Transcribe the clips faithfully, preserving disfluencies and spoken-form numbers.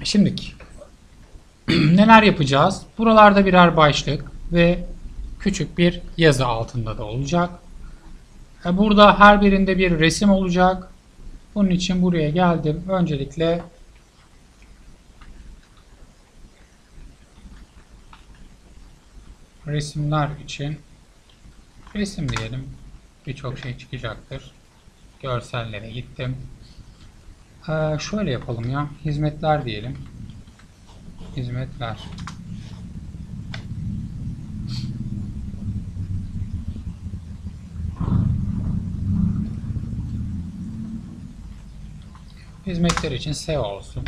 Şimdiki neler yapacağız? Buralarda birer başlık ve küçük bir yazı altında da olacak. Burada her birinde bir resim olacak. Bunun için buraya geldim. Öncelikle resimler için resim diyelim. Birçok şey çıkacaktır. Görsellere gittim. Ee, şöyle yapalım ya. Hizmetler diyelim. Hizmetler. Hizmetler için S E O olsun.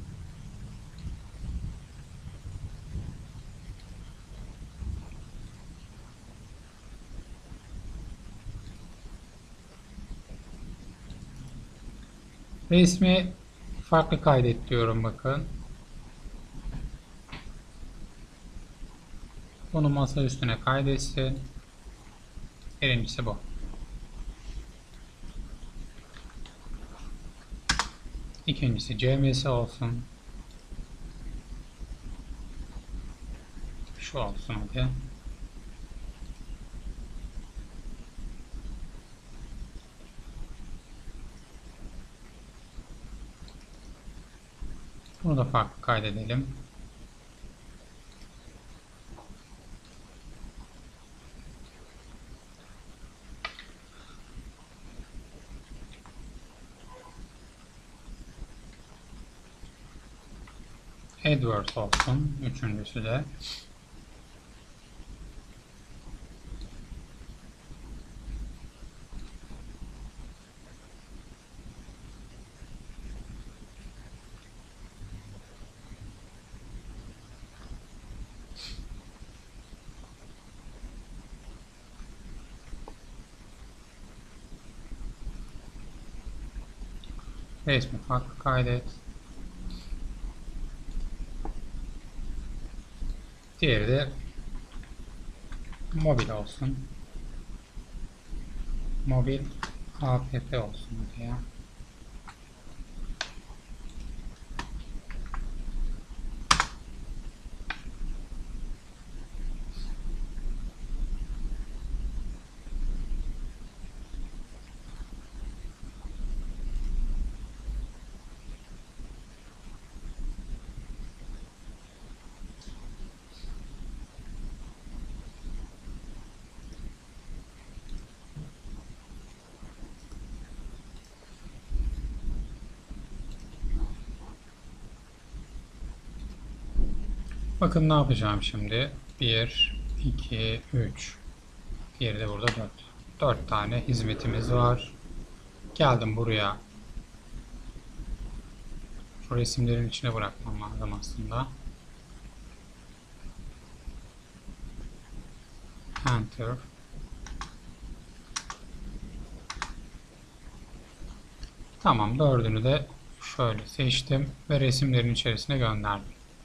Resmi farklı kaydet diyorum bakın. Bunu masa üstüne kaydetsin. Birincisi bu. İkincisi C M S olsun. Şu olsun hadi. Bunu da farklı kaydedelim. AdWords olsun. Üçüncüsü de. Resmi farklı kaydet. Diğeri de mobil olsun. Mobil app olsun diye. Bakın ne yapacağım şimdi. bir, iki, üç. Diğeri de burada dört. dört tane hizmetimiz var. Geldim buraya. Şu resimlerin içine bırakmam lazım aslında. Enter. Tamam, dördünü de şöyle seçtim ve resimlerin içerisine gönderdim.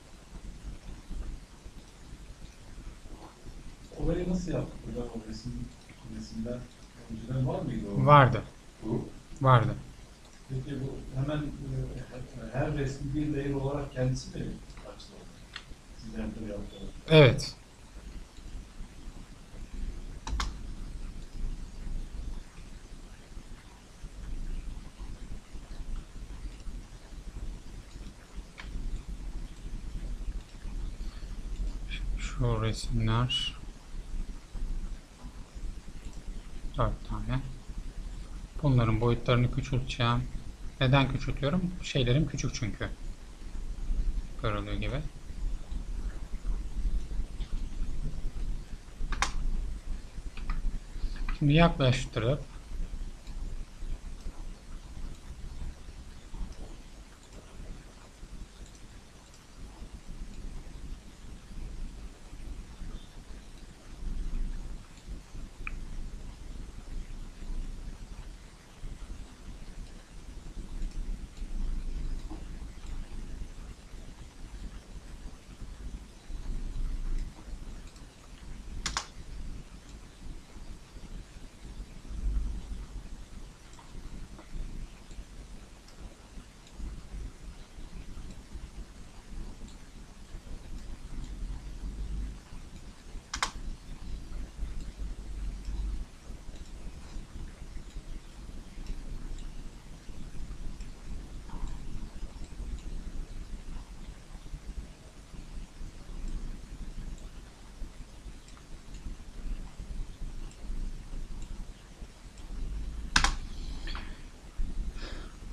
Olayı nasıl yaptık hocam o resim, resimler? Önceden var mıydı o? Vardı. Bu? Vardı. Peki bu hemen e, her resmi bir layer olarak kendisi mi açtı? Siz enter yaptınız. Evet. Şu resimler dört tane. Bunların boyutlarını küçülteceğim. Neden küçültüyorum? Şeylerim küçük çünkü. Görüldüğü gibi. Şimdi yaklaştırıp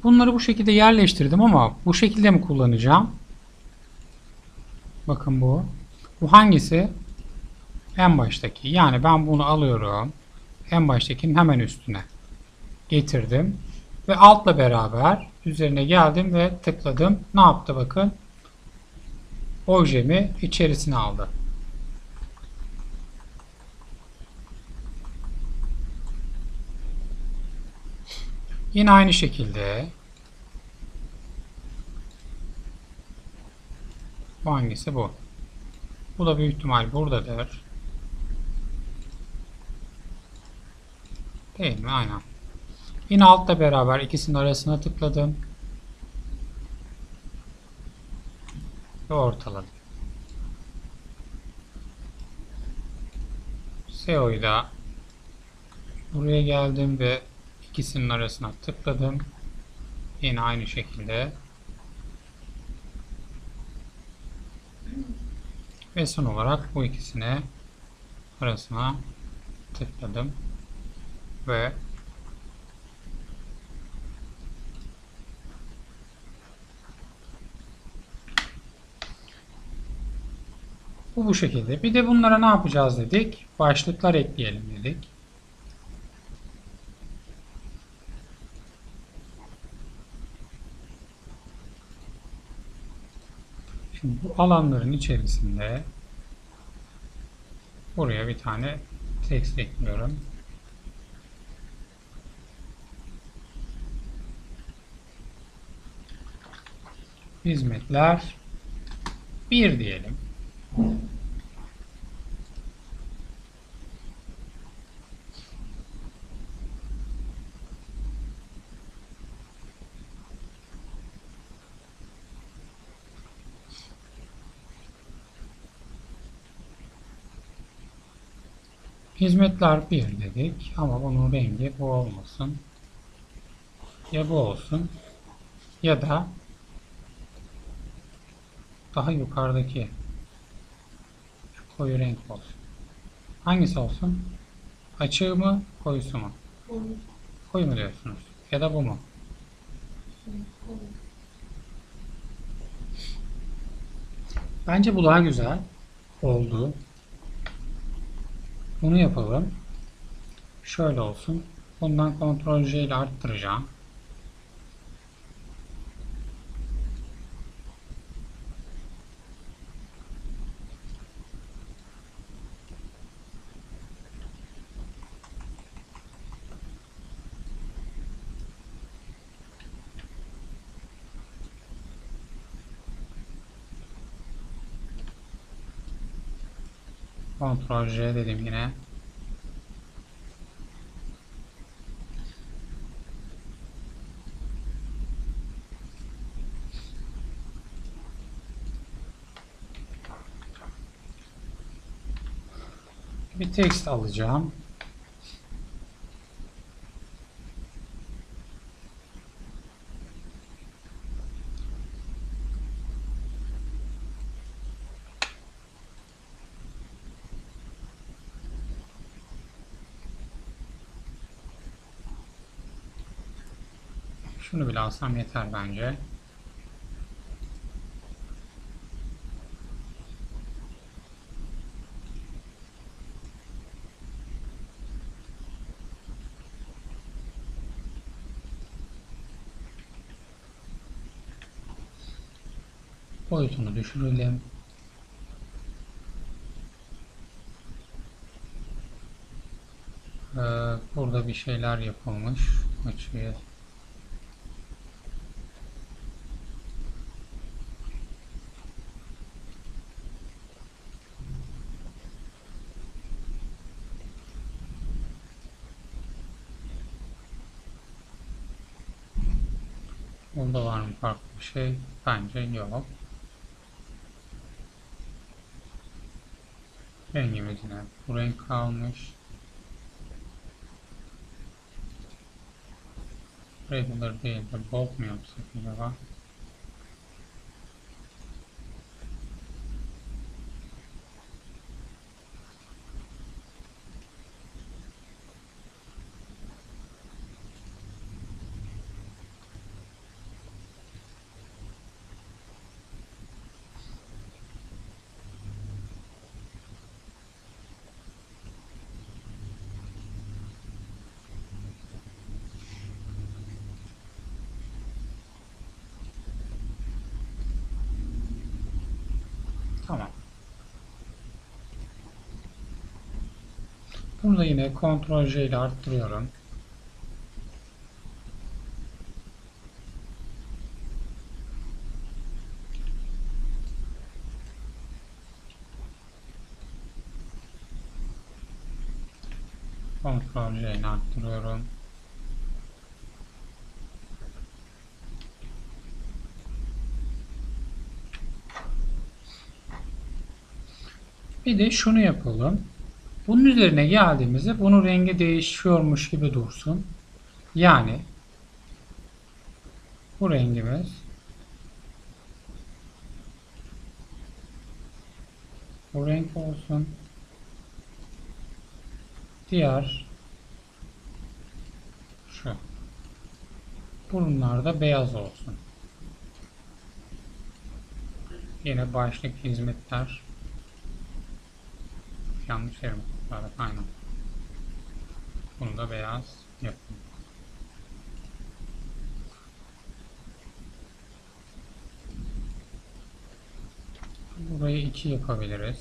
Bunları bu şekilde yerleştirdim ama bu şekilde mi kullanacağım? Bakın bu. Bu hangisi? En baştaki. Yani ben bunu alıyorum. En baştakinin hemen üstüne getirdim. Ve altla beraber üzerine geldim ve tıkladım. Ne yaptı bakın? Objemi içerisine aldı. Yine aynı şekilde bu hangisi bu? Bu da büyük ihtimal buradadır. Değil mi? Aynen. Yine altla beraber ikisinin arasına tıkladım. Ve ortaladım. S E O'yu da buraya geldim ve ikisinin arasına tıkladım. Yine aynı şekilde. Ve son olarak bu ikisini arasına tıkladım. Ve bu bu şekilde. Bir de bunlara ne yapacağız dedik? Başlıklar ekleyelim dedik. Şimdi bu alanların içerisinde buraya bir tane text ekliyorum. Hizmetler bir diyelim. Hizmetler bir dedik ama bunun rengi bu olmasın. Ya bu olsun ya da daha yukarıdaki şu koyu renk olsun. Hangisi olsun? Açığı mı, koyusu mu? Koyu. Koyu mu diyorsunuz? Ya da bu mu? Koyu. Bence bu daha güzel oldu. Bunu yapalım. Şöyle olsun. Bundan Ctrl J ile arttıracağım. Ctrl J dedim yine. Bir text alacağım. Şunu bile alsam yeter bence. Boyutunu düşürelim. Ee, burada bir şeyler yapılmış. Açıyı burada var mı farklı bir şey? Bence yok. Rengimiz yine bu renk kalmış. Regular değil de bold mu yapsak acaba? Tamam. Burada yine Ctrl J ile arttırıyorum. Ctrl J ile arttırıyorum. Bir de şunu yapalım. Bunun üzerine geldiğimizde bunun rengi değişiyormuş gibi dursun. Yani bu rengimiz bu renk olsun. Diğer şu. Bunlar da beyaz olsun. Yine başlık hizmetler. Yanlış yerim. Evet, aynen. Bunu da beyaz yapın. Burayı iki yapabiliriz.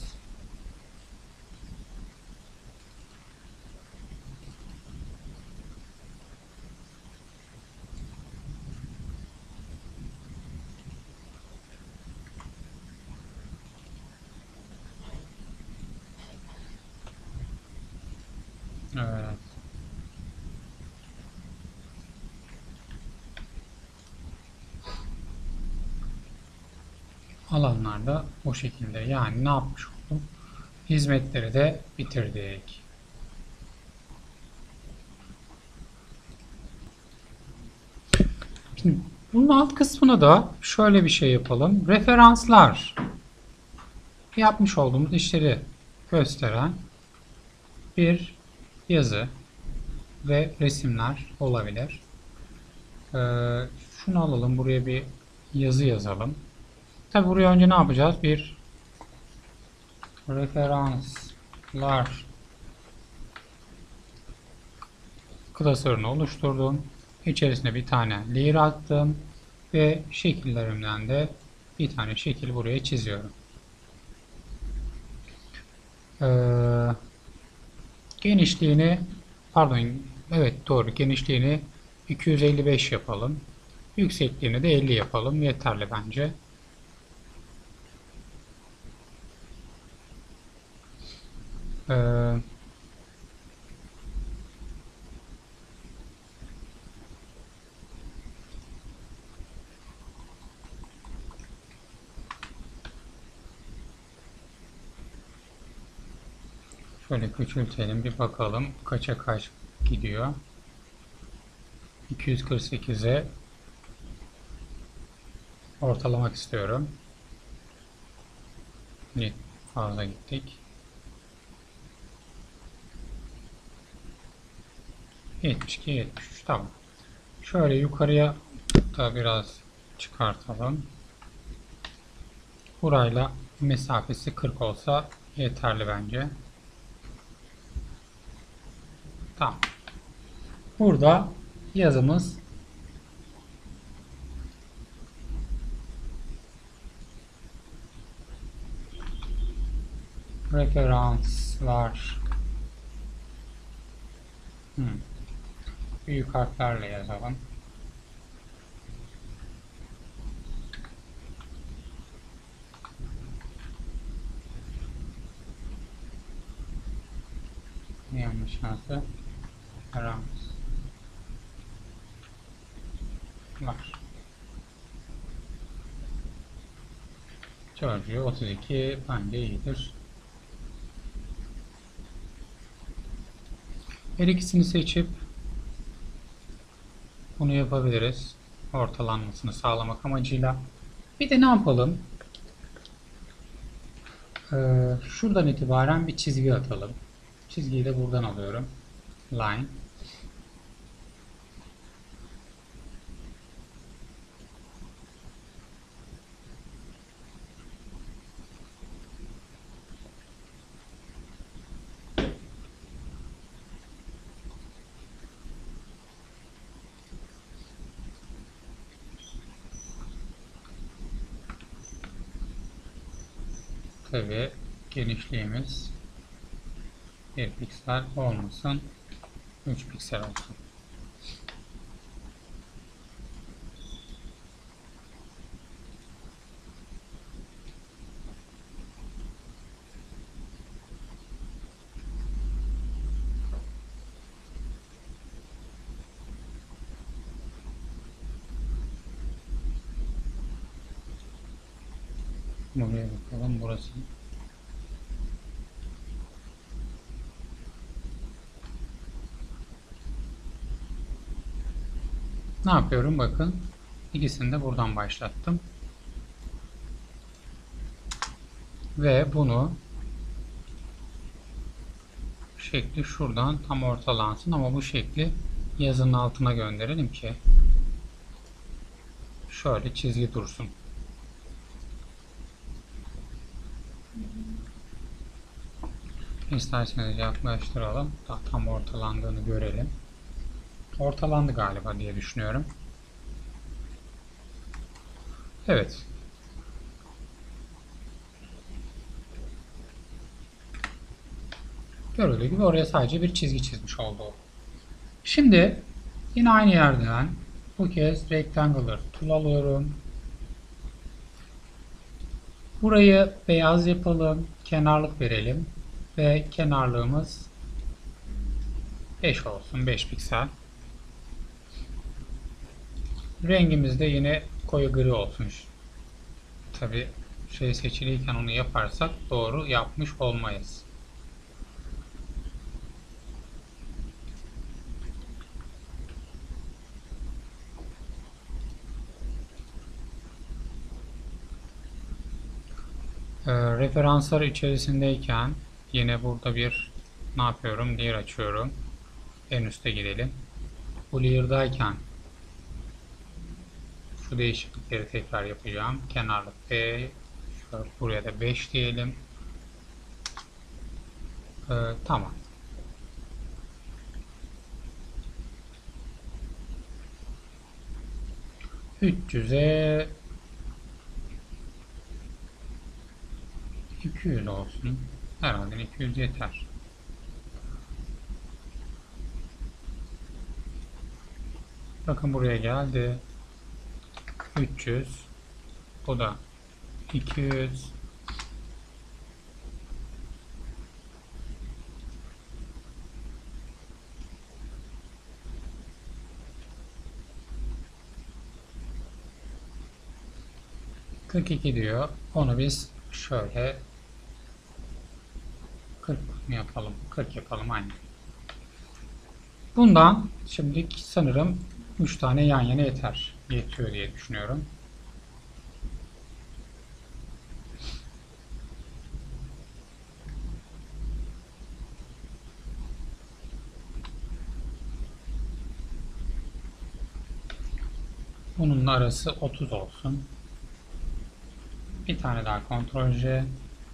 Evet. Alanlar da o şekilde. Yani ne yapmış oldum? Hizmetleri de bitirdik. Şimdi bunun alt kısmına da şöyle bir şey yapalım. Referanslar. Yapmış olduğumuz işleri gösteren bir yazı ve resimler olabilir. Ee, şunu alalım. Buraya bir yazı yazalım. Tabi buraya önce ne yapacağız? Bir referanslar klasörünü oluşturdum. İçerisine bir tane layer attım ve şekillerimden de bir tane şekil buraya çiziyorum. Ee, genişliğini pardon evet doğru genişliğini iki yüz elli beş yapalım. Yüksekliğini de elli yapalım. Yeterli bence. Ee, şöyle küçültelim bir bakalım kaça kaç gidiyor. iki yüz kırk sekize ortalamak istiyorum. Bir fazla gittik. yetmiş iki yetmiş üç tamam. Şöyle yukarıya da biraz çıkartalım. Burayla mesafesi kırk olsa yeterli bence. Tamam. Burada yazımız referanslar hmm. büyük harflerle yazalım. Yanlış yazdı. Referanslar George otuz iki bence iyidir. Her ikisini seçip bunu yapabiliriz. Ortalanmasını sağlamak amacıyla. Bir de ne yapalım? Ee, şuradan itibaren bir çizgi atalım. Çizgiyi de buradan alıyorum. Line. Tabi genişliğimiz bir piksel olmasın, üç piksel olsun. Buraya bakalım, burası. Ne yapıyorum? Bakın. İkisini de buradan başlattım. Ve bunu şekli şuradan tam ortalansın ama bu şekli yazının altına gönderelim ki şöyle çizgi dursun. İsterseniz yaklaştıralım. Daha tam ortalandığını görelim. Ortalandı galiba diye düşünüyorum. Evet. Görüldüğü gibi oraya sadece bir çizgi çizmiş oldu. Şimdi yine aynı yerden bu kez rectangular tool alıyorum. Burayı beyaz yapalım. Kenarlık verelim. Ve kenarlığımız beş olsun. beş piksel. Rengimiz de yine koyu gri olsun. Tabi şey seçiliyken onu yaparsak doğru yapmış olmayız. Ee, referanslar içerisindeyken yine burada bir ne yapıyorum? Layer açıyorum. En üste gidelim. Bu layer'dayken şu değişiklikleri tekrar yapacağım. Kenarlık B, şöyle buraya da beş diyelim. Ee, tamam. üç yüze iki yüz olsun. Herhalde iki yüz yeter. Bakın buraya geldi. üç yüz. Bu da iki yüz. kırk iki diyor. Onu biz şöyle kırk mı yapalım? kırk yapalım aynı. Bundan şimdi sanırım üç tane yan yana yeter. Yetiyor diye düşünüyorum. Bunun arası otuz olsun. Bir tane daha kontrol J.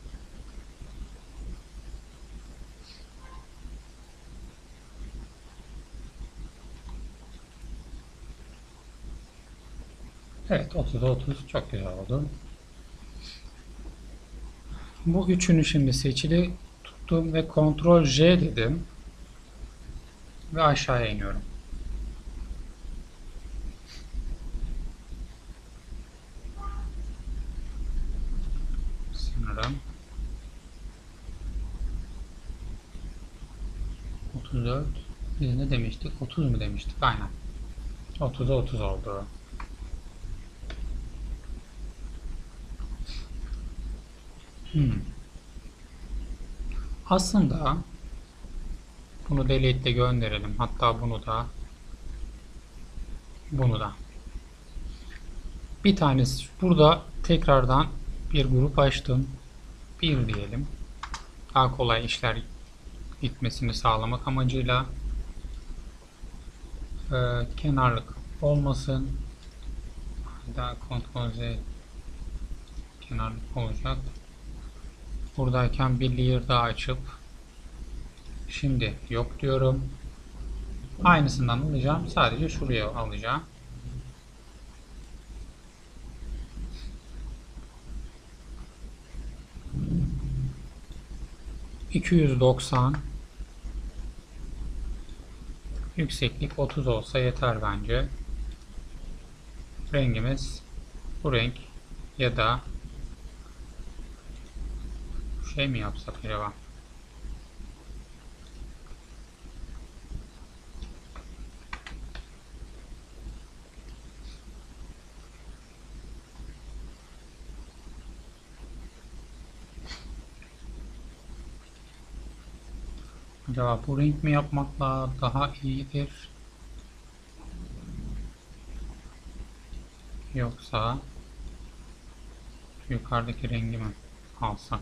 Evet, otuza otuz çok güzel oldu. Bu üçünü şimdi seçili tuttum ve kontrol J dedim. Ve aşağıya iniyorum. Sanırım otuz dört. Biz ne demiştik? otuz mu demiştik? Aynen. otuza otuz oldu. Hmm. Aslında bunu delete ile gönderelim. Hatta bunu da bunu da. Bir tanesi burada tekrardan bir grup açtım. bir diyelim. Daha kolay işler gitmesini sağlamak amacıyla ee, kenarlık olmasın. Daha kontrol Z kenarlık olacak. Buradayken bir layer daha açıp şimdi yok diyorum. Aynısından alacağım. Sadece şuraya alacağım. iki yüz doksan. Yükseklik otuz olsa yeter bence. Rengimiz bu renk ya da şey mi yapsak acaba? Acaba bu renk mi yapmakla daha iyidir? Yoksa yukarıdaki rengi mi alsak?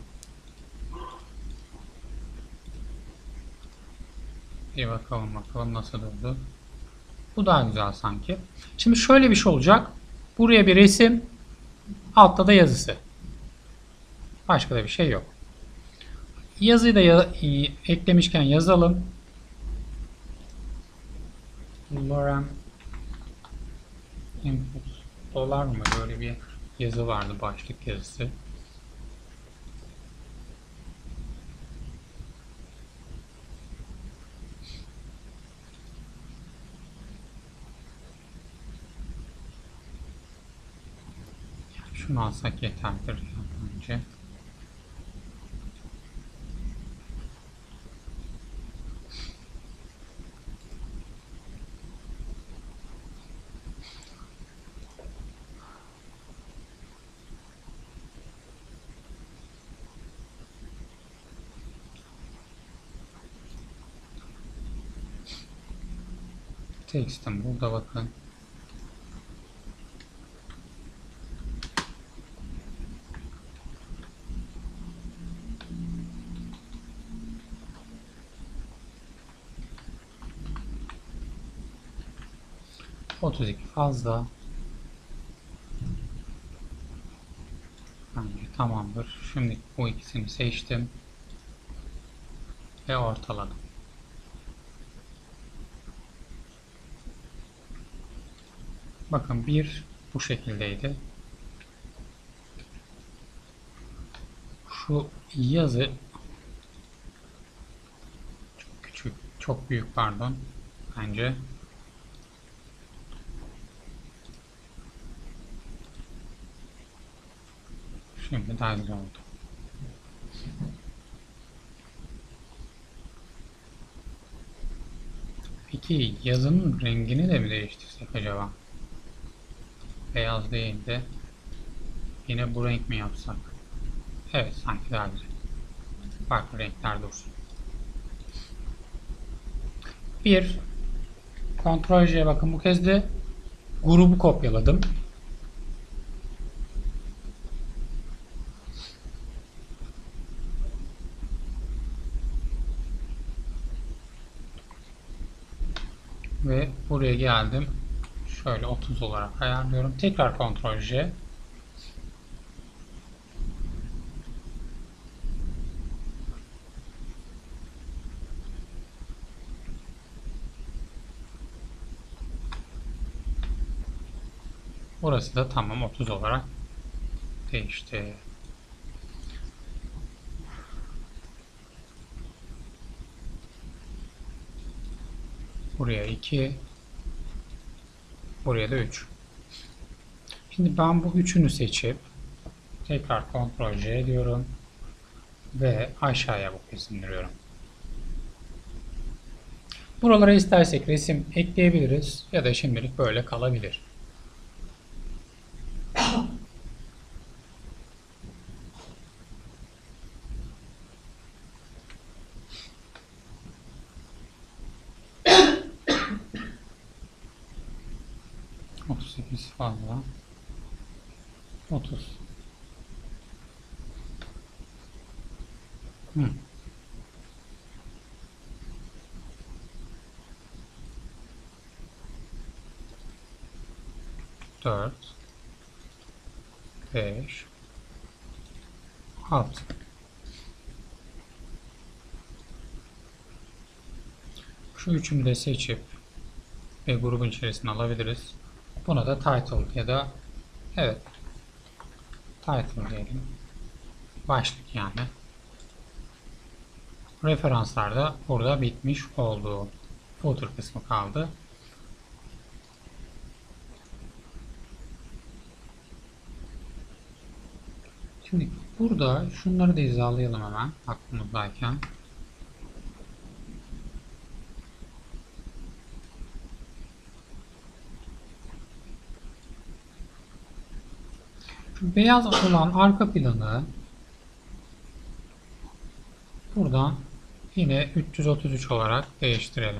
Bir bakalım bakalım nasıl durdu. Bu daha güzel sanki. Şimdi şöyle bir şey olacak. Buraya bir resim, altta da yazısı. Başka da bir şey yok. Yazıyı da ya eklemişken yazalım. Lorem input dolar mı? Böyle bir yazı vardı, başlık yazısı. Şunu alsak yeterdir bence. Text'im burada bakın. otuz iki fazla. Bence tamamdır. Şimdi bu ikisini seçtim ve ortaladım. Bakın bir bu şekildeydi. Şu yazı çok küçük, çok büyük pardon. Bence şimdi daha güzel oldu. Peki yazının rengini de mi değiştirsek acaba? Beyaz değil de yine bu renk mi yapsak? Evet, sanki daha güzel. Farklı renkler dursun. Bir Ctrl J'ye bakın, bu kez de grubu kopyaladım. Ve buraya geldim. Şöyle otuz olarak ayarlıyorum. Tekrar Ctrl J. Burası da tamam otuz olarak değişti. Buraya iki. Buraya da üç. Şimdi ben bu üçünü seçip tekrar Ctrl J diyorum ve aşağıya bu kez indiriyorum. Buralara istersek resim ekleyebiliriz ya da şimdilik böyle kalabilir. otuz sekiz fazla. otuz. Hı. dört. beş. altı. Şu üçünü de seçip ve grubun içerisine alabiliriz. Buna da title ya da evet title diyelim. Başlık yani. Referanslar da burada bitmiş oldu. Footer kısmı kaldı. Şimdi burada şunları da hizalayalım hemen aklımızdayken. Şu beyaz olan arka planı buradan yine üç yüz otuz üç olarak değiştirelim.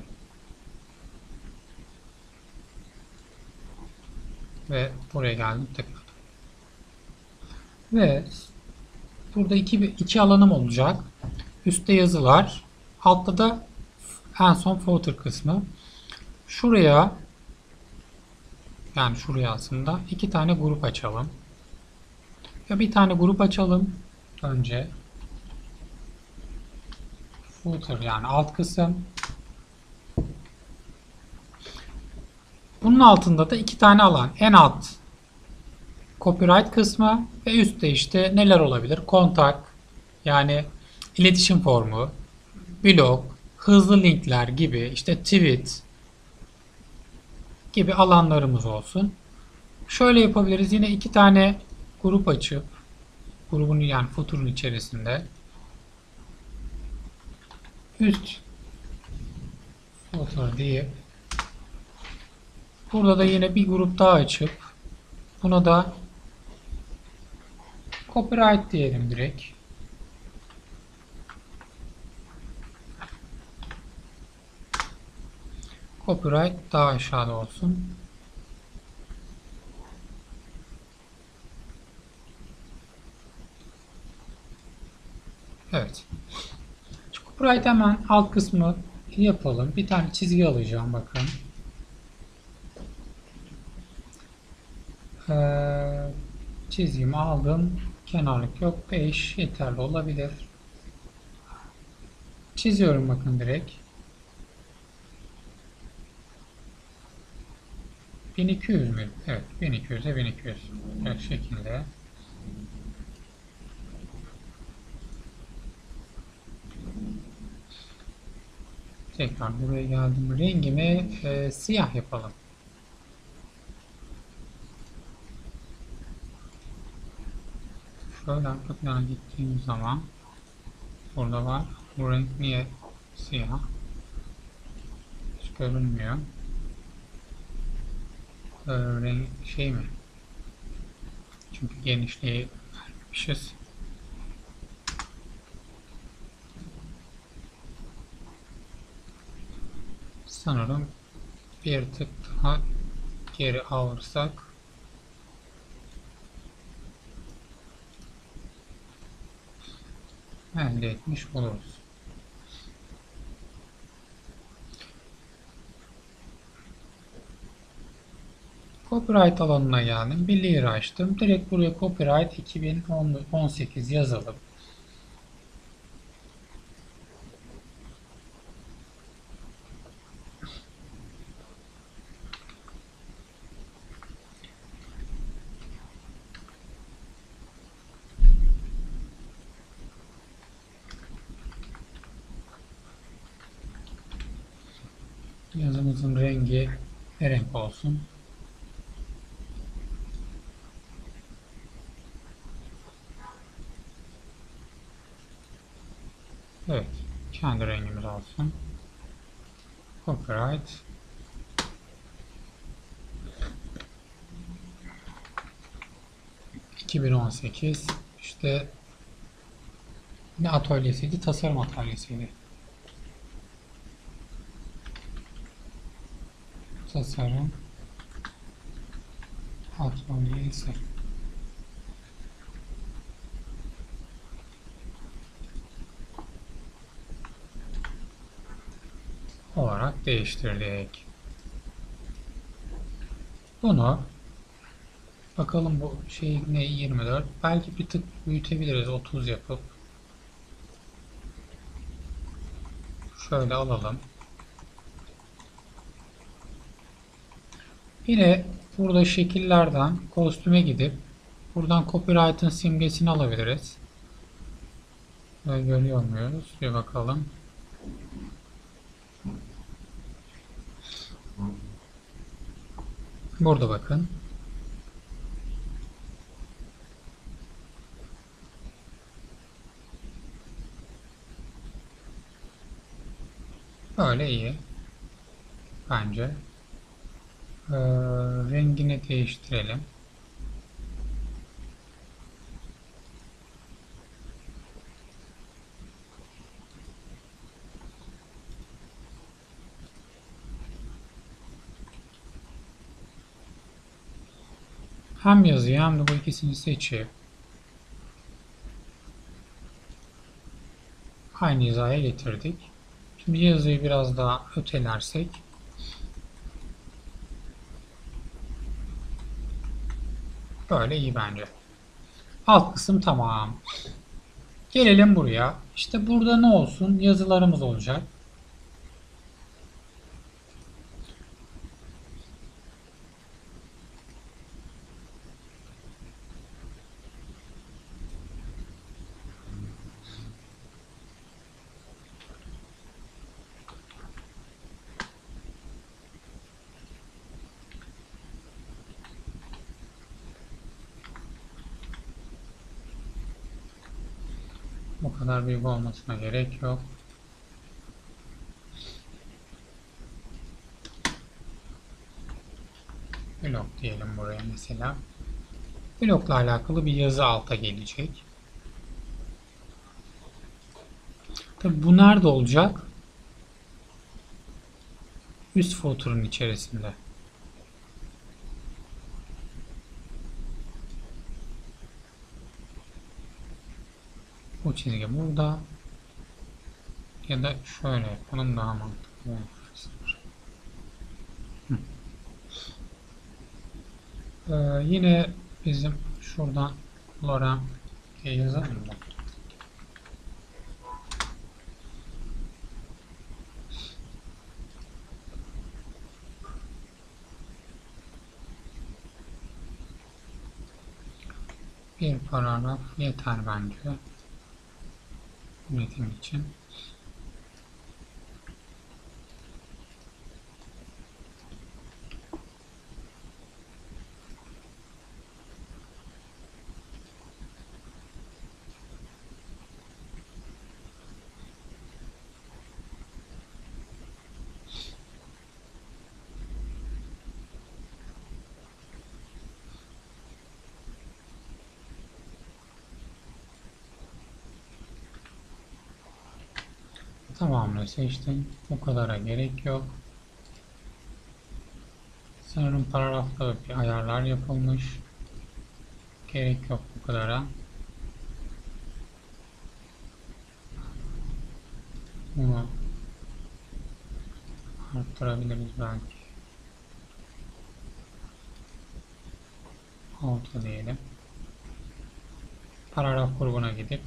Ve buraya geldim tekrar. Ve burada iki, iki alanım olacak. Üstte yazılar. Altta da en son footer kısmı. Şuraya, yani şuraya aslında iki tane grup açalım. Ya bir tane grup açalım önce. Footer yani alt kısım. Bunun altında da iki tane alan. En alt copyright kısmı ve üstte işte neler olabilir? Kontak, yani iletişim formu, blog, hızlı linkler gibi, işte tweet gibi alanlarımız olsun. Şöyle yapabiliriz. Yine iki tane grup açıp grubun yani footer'ın içerisinde üst footer deyip burada da yine bir grup daha açıp buna da copyright diyelim direkt. Copyright daha aşağıda olsun. Evet. Şu copyright hemen alt kısmı yapalım. Bir tane çizgi alacağım bakın. Ee, çizgimi aldım. Kenarlık yok. beş yeterli olabilir. Çiziyorum bakın direkt. bin iki yüz mü? Evet. bin iki yüz'e bin iki yüz. Bu şekilde. Tekrar buraya geldim. Rengimi e, siyah yapalım. Şöyle arka plana gittiğimiz zaman burada var. Bu renk niye siyah? Hiç görünmüyor. Ee, renk şey mi? Çünkü genişliği vermişiz. Sanırım bir tık daha geri alırsak elde etmiş oluruz. Copyright alanına geldim. Bir layer açtım. Direkt buraya copyright iki bin on sekiz yazalım. Yazımızın rengi ne renk olsun? Evet, kendi rengimiz olsun. Copyright iki bin on sekiz işte ne atölyesiydi? Tasarım atölyesiydi. Tasarım atölyesi olarak değiştirdik. Bunu bakalım bu şey ne yirmi dört belki bir tık büyütebiliriz otuz yapıp şöyle alalım. Yine burada şekillerden kostüme gidip buradan copyright'ın simgesini alabiliriz. Şöyle görüyor muyuz? Bir bakalım. Burada bakın. Böyle iyi. Bence. Ee, rengini değiştirelim. Hem yazıyı hem de bu ikisini seçip aynı hizaya getirdik. Şimdi yazıyı biraz daha ötelersek böyle iyi bence. Alt kısım tamam. Gelelim buraya. İşte burada ne olsun? Yazılarımız olacak. Bu kadar büyük olmasına gerek yok. Blok diyelim buraya mesela. Blokla alakalı bir yazı alta gelecek. Tabi bu nerede olacak? Üst footer'ın içerisinde. Bu çizgi burada. Ya da şöyle yapalım, daha mantıklı olur. Ee, yine bizim şuradan Laura diye yazalım mı? Bir paragraf yeter bence üretim için. Tamamını seçtim. Bu kadara gerek yok. Sanırım paragrafta bir ayarlar yapılmış. Gerek yok bu kadara. Bunu arttırabiliriz belki. Alta diyelim. Paragraf grubuna gidip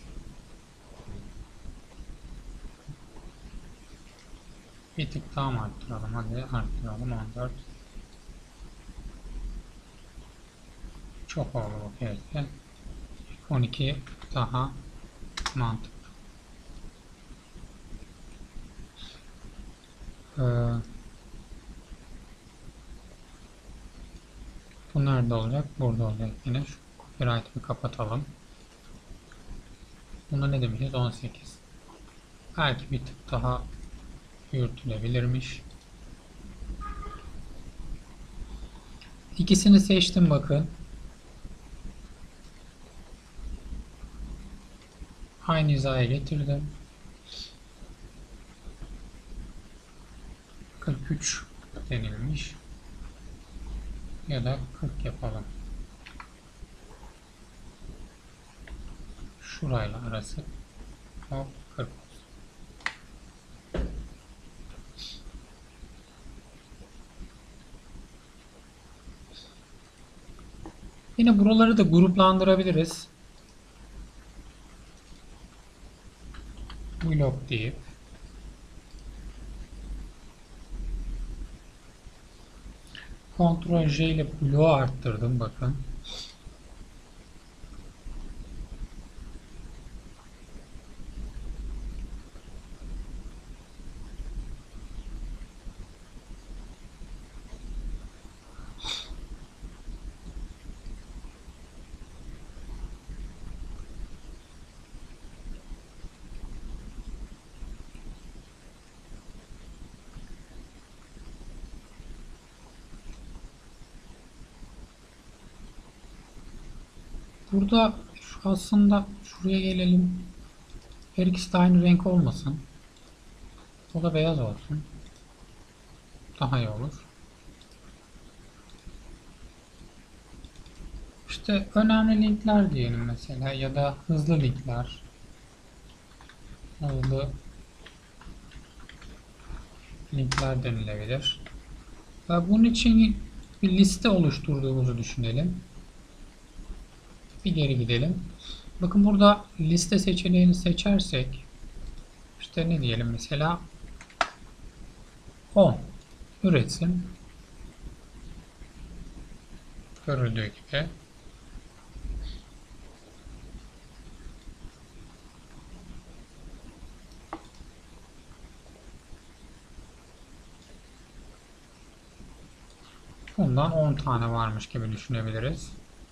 bir tık daha mı arttıralım? Hadi arttıralım. on dört. Çok oldu bu kere. on iki daha mantıklı. Ee, bu nerede olacak? Burada olacak yine. Şu copyright'ı kapatalım. Buna ne demişiz? on sekiz. Belki bir tık daha yürütülebilirmiş. İkisini seçtim bakın. Aynı hizaya getirdim. kırk üç denilmiş. Ya da kırk yapalım. Şurayla arası o kırk. Yine buraları da gruplandırabiliriz. Blok deyip Ctrl J ile bloğu arttırdım bakın. Burada şu aslında şuraya gelelim. Her ikisi de aynı renk olmasın. O da beyaz olsun. Daha iyi olur. İşte önemli linkler diyelim mesela ya da hızlı linkler. Hızlı linkler denilebilir. Ve bunun için bir liste oluşturduğumuzu düşünelim. Bir geri gidelim. Bakın burada liste seçeneğini seçersek işte ne diyelim mesela on üretsin. Görüldüğü gibi. Bundan on tane varmış gibi düşünebiliriz.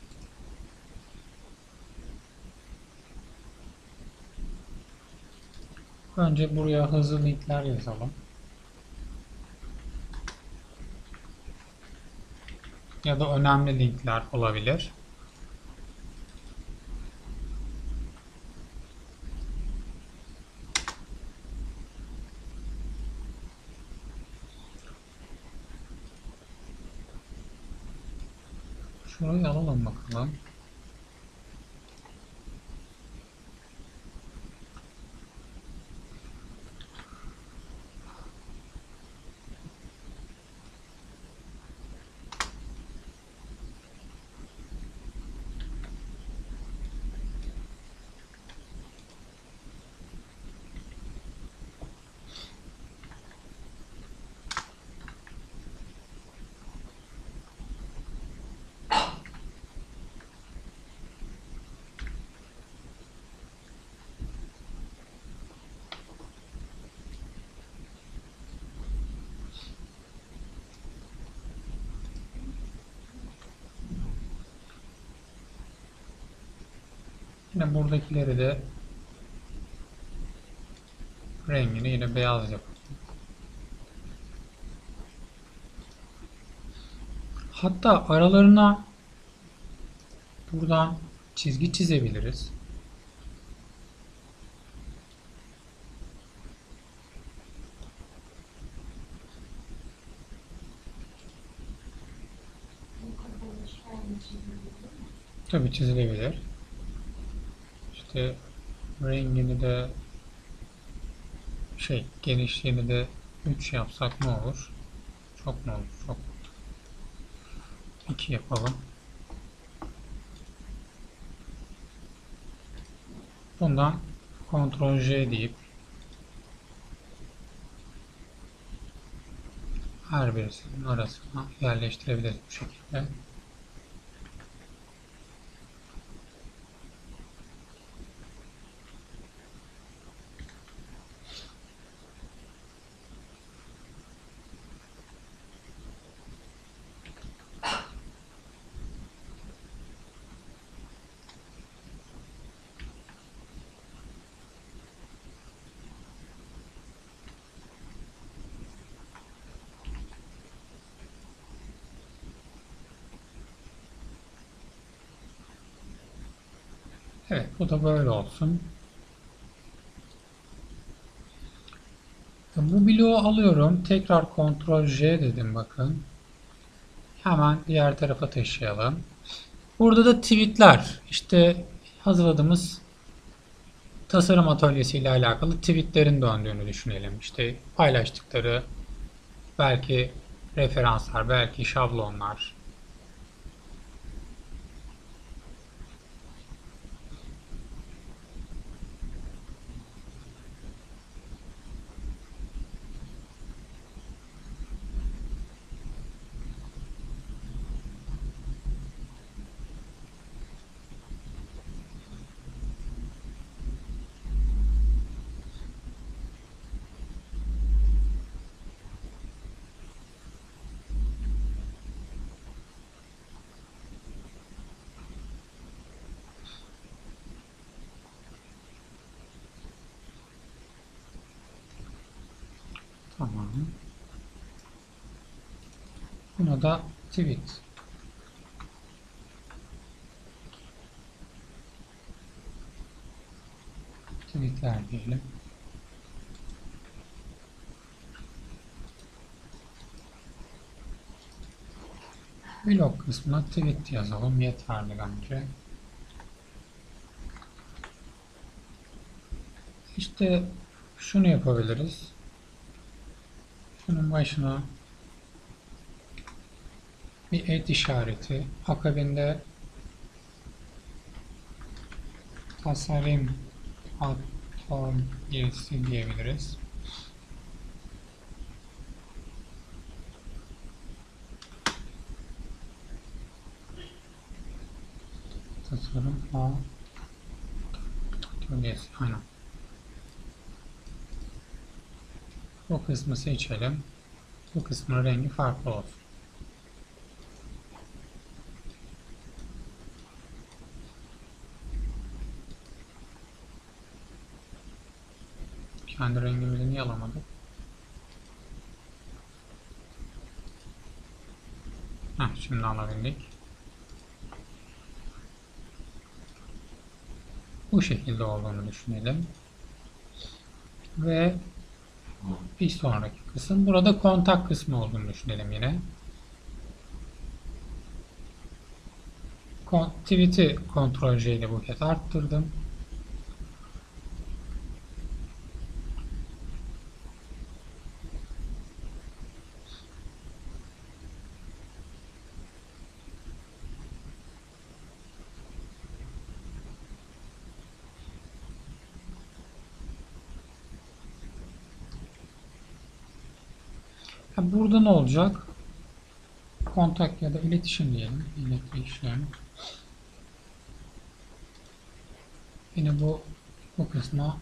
Önce buraya hızlı linkler yazalım. Ya da önemli linkler olabilir. Şurayı alalım bakalım. Yine buradakileri de rengini yine beyaz yapalım. Hatta aralarına buradan çizgi çizebiliriz. Tabii çizilebilir. İşte rengini de şey genişliğini de üç yapsak ne olur? Çok mu olur? Çok. iki yapalım. Bundan kontrol J deyip her birisinin arasına yerleştirebiliriz bu şekilde. Evet, bu da böyle olsun. Bu bloğu alıyorum. Tekrar kontrol J dedim bakın. Hemen diğer tarafa taşıyalım. Burada da tweetler. İşte hazırladığımız tasarım atölyesi ile alakalı tweetlerin döndüğünü düşünelim. İşte paylaştıkları belki referanslar, belki şablonlar. Tamam. Buna da tweet. tweetler diyelim. Blog kısmına tweet yazalım. Yeterli bence. İşte şunu yapabiliriz. Şunun başına bir et işareti. Akabinde tasarım atölyesi diyebiliriz. Tasarım atölyesi. Aynen. Bu kısmı seçelim. Bu kısmın rengi farklı olsun. Kendi rengimizi niye alamadık? Heh, şimdi alabildik. Bu şekilde olduğunu düşünelim. Ve bir sonraki kısım. Burada kontak kısmı olduğunu düşünelim yine. Tweet'i Ctrl J ile bu kez arttırdım. Burada ne olacak? Kontak ya da iletişim diyelim. İletişim. Yine bu bu kısma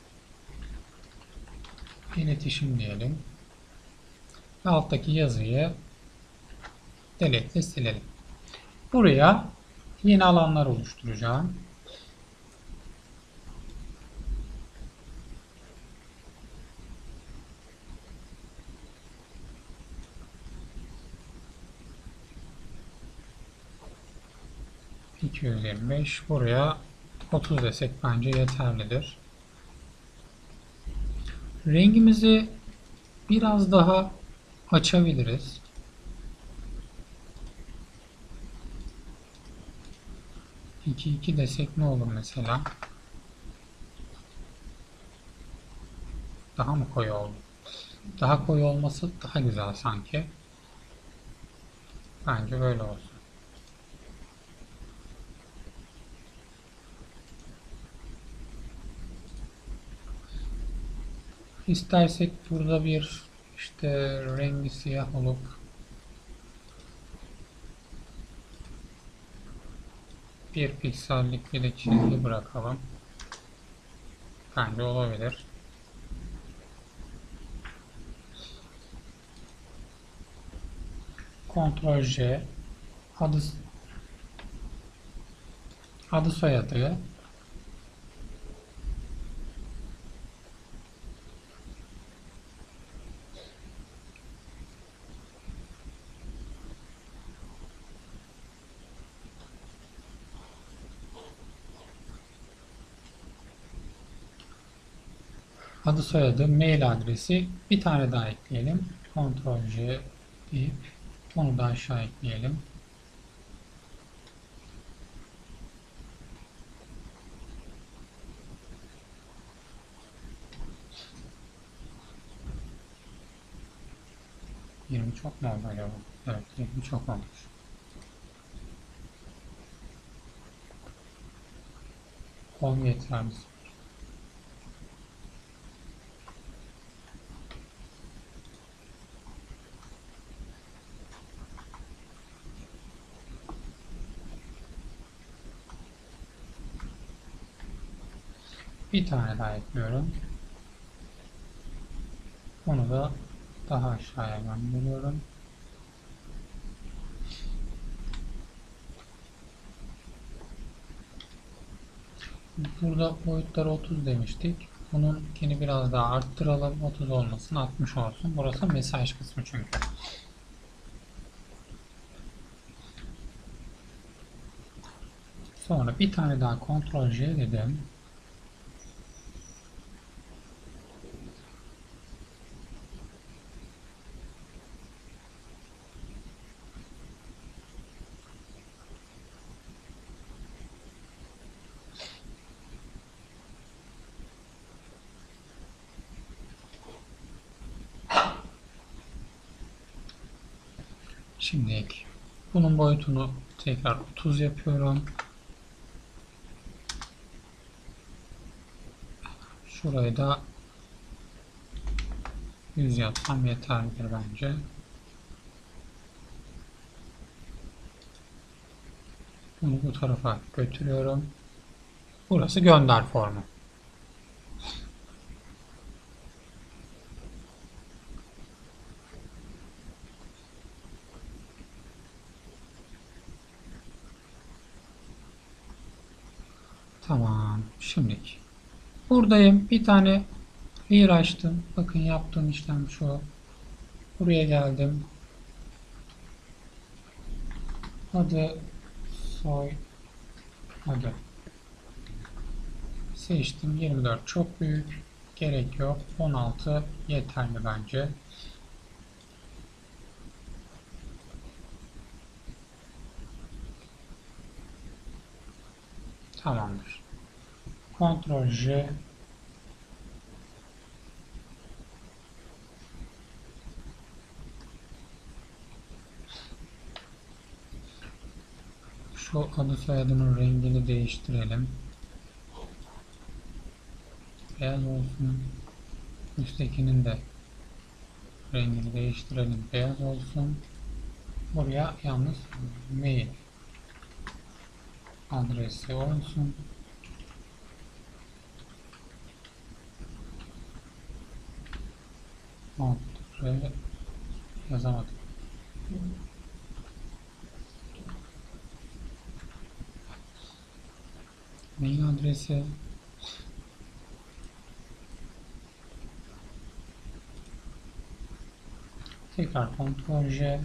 iletişim diyelim. Ve alttaki yazıyı delete ile silelim. Buraya yeni alanlar oluşturacağım. iki yüz yirmi beş, buraya otuz desek bence yeterlidir. Rengimizi biraz daha açabiliriz. iki iki desek ne olur mesela? Daha mı koyu oldu? Daha koyu olması daha güzel sanki. Bence böyle olsun. İstersek burada bir işte rengi siyah olup bir piksellik bir de çizgi bırakalım. Bence olabilir. Ctrl J, adı adı soyadı, adı soyadı, mail adresi, bir tane daha ekleyelim. Ctrl J deyip onu da aşağı ekleyelim. yirmi çok mu oldu acaba? Evet, yirmi çok olmuş. on yeterli. Bir tane daha ekliyorum. Onu da daha aşağıya gönderiyorum. Burada boyutları otuz demiştik. Bununkini biraz daha arttıralım. otuz olmasın, altmış olsun. Burası mesaj kısmı çünkü. Sonra bir tane daha Ctrl J dedim. Şimdi bunun boyutunu tekrar otuz yapıyorum. Şurayı da yüz yapsam yeterlidir bence. Bunu bu tarafa götürüyorum. Burası gönder formu. Tamam. Şimdi buradayım. Bir tane bir açtım. Bakın yaptığım işlem şu. Buraya geldim. Adı soy adı. Seçtim. yirmi dört çok büyük. Gerek yok. on altı yeterli bence. Tamamdır. Ctrl J. Şu adı soyadının rengini değiştirelim. Beyaz olsun. Üsttekinin de rengini değiştirelim. Beyaz olsun. Buraya yalnız mail adresi olsun. Buraya yazamadım. Mail adresi tekrar Ctrl J.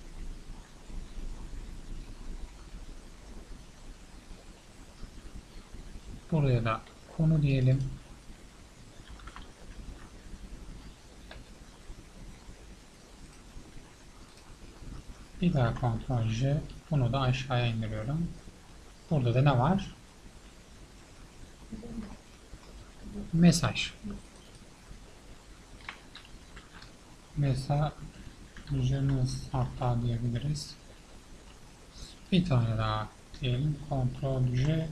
Buraya da konu diyelim. Bir daha Ctrl J. Bunu da aşağıya indiriyorum. Burada da ne var? Mesaj. Mesajınız hatta diyebiliriz. Bir tane daha diyelim. Ctrl J.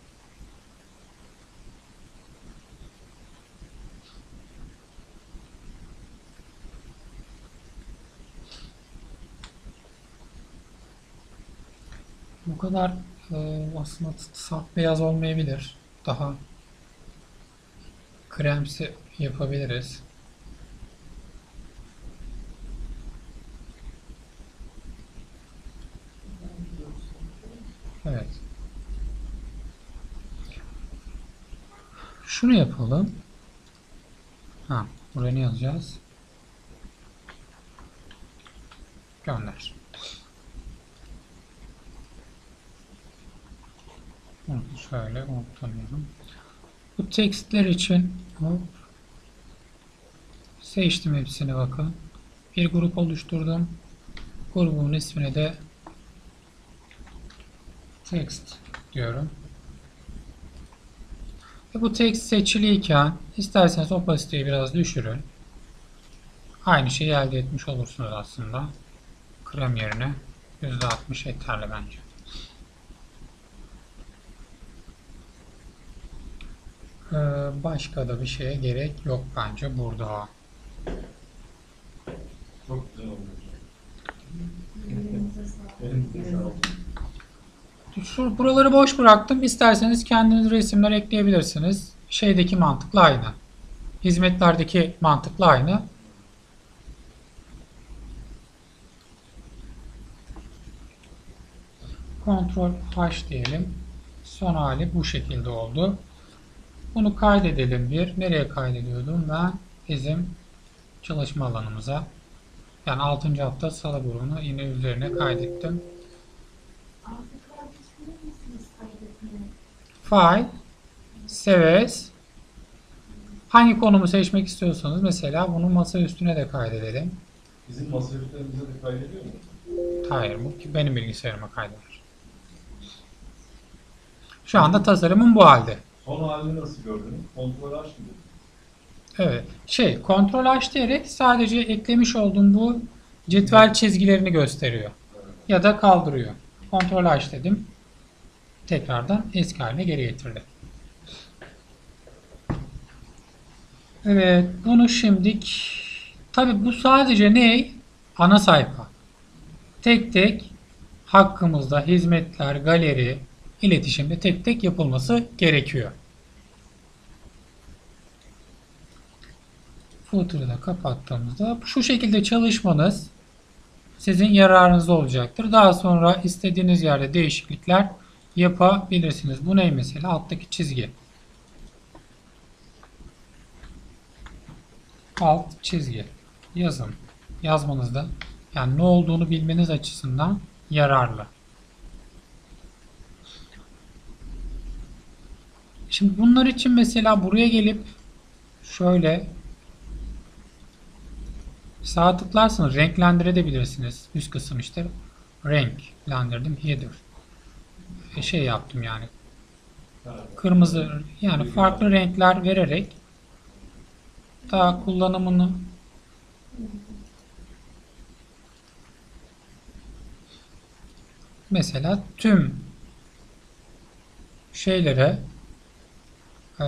Bu kadar e, aslında saf beyaz olmayabilir. Daha kremsi yapabiliriz. Evet. Şunu yapalım. Ha, buraya ne yazacağız? Gönder. Bunu şöyle ortalayalım. Bu tekstler için hop, seçtim hepsini bakın. Bir grup oluşturdum. Grubun ismine de text diyorum. Ve bu text seçiliyken isterseniz opasiteyi biraz düşürün. Aynı şeyi elde etmiş olursunuz aslında. Krem yerine yüzde altmış yeterli bence. Ee, başka da bir şeye gerek yok bence burada. Çok güzel oldu. Elinize sağlık. Elinize sağlık. Şu buraları boş bıraktım. İsterseniz kendiniz resimler ekleyebilirsiniz. Şeydeki mantıkla aynı. Hizmetlerdeki mantıkla aynı. Ctrl H diyelim. Son hali bu şekilde oldu. Bunu kaydedelim bir. Nereye kaydediyordum ben? Bizim çalışma alanımıza. Yani altıncı hafta salı grubunu yine üzerine kaydettim. File, Saves. Hangi konumu seçmek istiyorsanız mesela bunu masa üstüne de kaydedelim. Bizim masaüstlerimize de kaydediyor mu? Hayır, bu benim bilgisayarıma kaydeder. Şu anda tasarımım bu halde. Son halini nasıl gördünüz? Kontrol H mı? Evet. Şey, Ctrl H diyerek sadece eklemiş olduğum bu cetvel çizgilerini gösteriyor. ya da kaldırıyor. Ctrl H dedim. Tekrardan eski haline geri getirdi. Evet, bunu şimdilik tabi bu sadece ne? Ana sayfa. Tek tek hakkımızda hizmetler, galeri, iletişimde tek tek yapılması gerekiyor. Footer'ı da kapattığımızda şu şekilde çalışmanız sizin yararınıza olacaktır. Daha sonra istediğiniz yerde değişiklikler yapabilirsiniz. Bu ne mesela? Alttaki çizgi. Alt çizgi. Yazın. Yazmanızda yani ne olduğunu bilmeniz açısından yararlı. Şimdi bunlar için mesela buraya gelip şöyle sağa tıklarsanız renklendirebilirsiniz. Üst kısım işte renklendirdim. Header. E şey yaptım yani. Kırmızı yani farklı renkler vererek daha kullanımını mesela tüm şeylere e,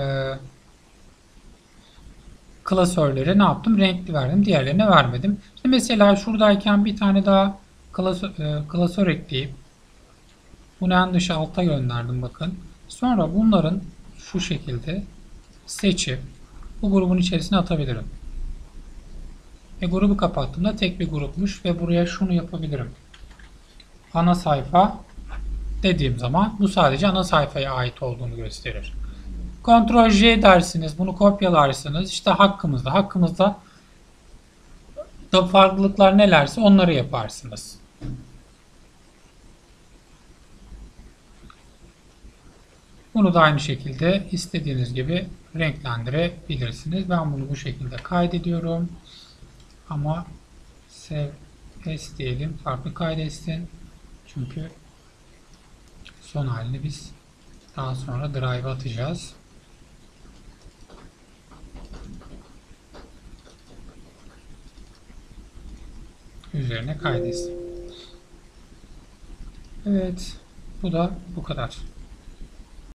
klasörlere ne yaptım? Renkli verdim. Diğerlerine vermedim. İşte mesela şuradayken bir tane daha klasör, e, klasör ekleyip bunu en dışa alta gönderdim bakın. Sonra bunların şu şekilde seçip bu grubun içerisine atabilirim. E, grubu kapattığımda tek bir grupmuş ve buraya şunu yapabilirim. Ana sayfa dediğim zaman bu sadece ana sayfaya ait olduğunu gösterir. Ctrl J dersiniz. Bunu kopyalarsınız. İşte hakkımızda. Hakkımızda da farklılıklar nelerse onları yaparsınız. Bunu da aynı şekilde istediğiniz gibi renklendirebilirsiniz. Ben bunu bu şekilde kaydediyorum. Ama save as diyelim. Farklı kaydetsin. Çünkü son halini biz daha sonra drive'a atacağız. Üzerine kaydetsin. Evet. Bu da bu kadar.